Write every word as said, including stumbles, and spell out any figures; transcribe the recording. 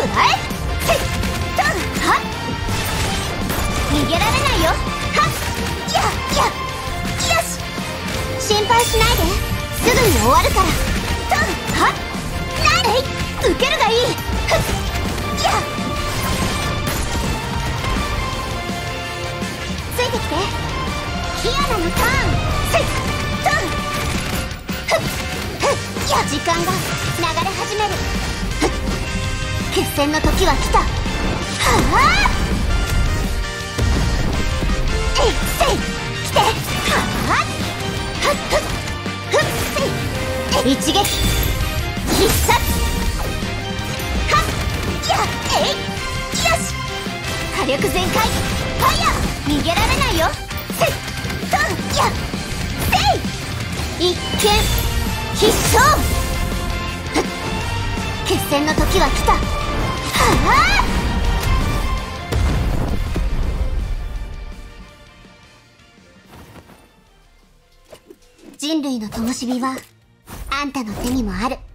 くらえ。せっとはっ、逃げられないよ。はっややよし、心配しないで、すぐに終わるから。とはっ、なえい、受けるがいい。ふっやついてきて。キアナのターン。せっとふっふっや時間が流れ始める。ふっ決戦の時は来た。はあえいせい来て。はあふっふっふっせい一撃必殺。はっやえいよし、火力全開ファイヤー。逃げられないよ。せっとやせい一見必勝。ふっ決戦の時は来た。はあ人類の灯火はあんたの手にもある。